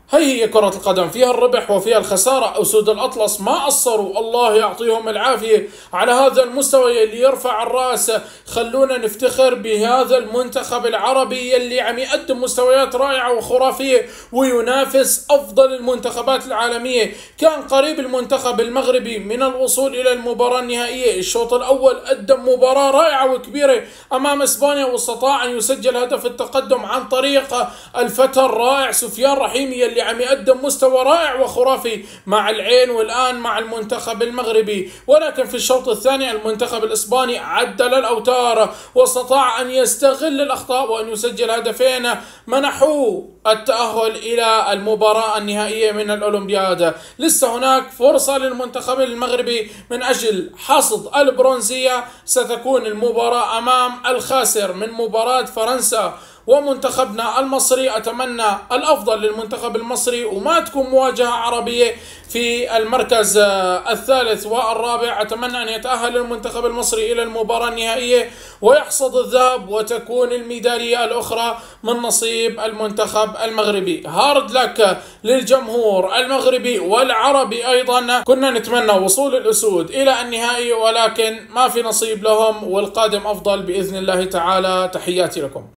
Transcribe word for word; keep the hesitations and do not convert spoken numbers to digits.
هي هي كرة القدم، فيها الربح وفيها الخسارة. أسود الأطلس ما قصروا، الله يعطيهم العافية على هذا المستوى اللي يرفع الرأس. خلونا نفتخر بهذا المنتخب العربي اللي عم يقدم مستويات رائعة وخرافية وينافس أفضل المنتخبات العالمية. كان قريب المنتخب المغربي من الوصول إلى المباراة النهائية. الشوط الأول قدم مباراة رائعة وكبيرة أمام إسبانيا، واستطاع أن يسجل هدف التقدم عن طريق الفتى الرائع سفيان رحيمي اللي عم يقدم مستوى رائع وخرافي مع العين والآن مع المنتخب المغربي. ولكن في الشوط الثاني المنتخب الإسباني عدل الأوتار واستطاع أن يستغل الأخطاء وأن يسجل هدفين منحوه التأهل إلى المباراة النهائية من الأولمبياد. لسه هناك فرصة للمنتخب المغربي من أجل حصد البرونزية. ستكون المباراة أمام الخاسر من مباراة فرنسا ومنتخبنا المصري. أتمنى الأفضل للمنتخب المصري وما تكون مواجهة عربية في المركز الثالث والرابع. أتمنى أن يتأهل المنتخب المصري إلى المباراة النهائية ويحصد الذهب وتكون الميدالية الأخرى من نصيب المنتخب المغربي. هارد لك للجمهور المغربي والعربي أيضا. كنا نتمنى وصول الأسود إلى النهائي ولكن ما في نصيب لهم، والقادم أفضل بإذن الله تعالى. تحياتي لكم.